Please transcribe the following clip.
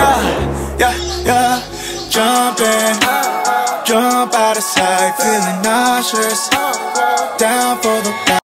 Yeah, yeah, jumping, jump out of sight, feeling nauseous, down for the ride.